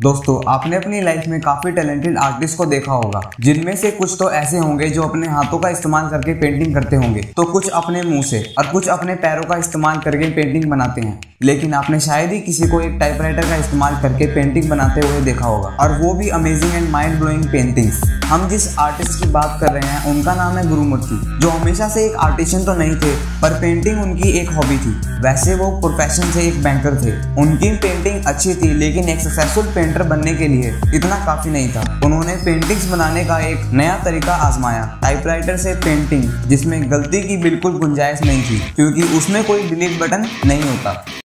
दोस्तों, आपने अपनी लाइफ में काफी टैलेंटेड आर्टिस्ट को देखा होगा, जिनमें से कुछ तो ऐसे होंगे जो अपने हाथों का इस्तेमाल करके पेंटिंग करते होंगे, तो कुछ अपने मुंह से और कुछ अपने पैरों का इस्तेमाल करके पेंटिंग बनाते हैं। लेकिन आपने शायद ही किसी को एक टाइपराइटर का इस्तेमाल करके पेंटिंग बनाते हुए देखा होगा, और वो भी amazing and mind blowing paintings. हम जिस आर्टिस्ट की बात कर रहे हैं उनका नाम है गुरुमूर्ति, जो हमेशा से एक आर्टिशियन तो नहीं थे, पर पेंटिंग उनकी एक हॉबी थी। वैसे वो प्रोफेशन से एक बैंकर थे। उनकी पेंटिंग अच्छी थी, लेकिन एक सक्सेसफुल पेंटर बनने के लिए इतना काफी नहीं था। उन्होंने पेंटिंग्स बनाने का एक नया तरीका आजमाया, टाइपराइटर से पेंटिंग, जिसमें गलती की बिल्कुल गुंजाइश नहीं थी, क्योंकि उसमें कोई डिलीट बटन नहीं होता।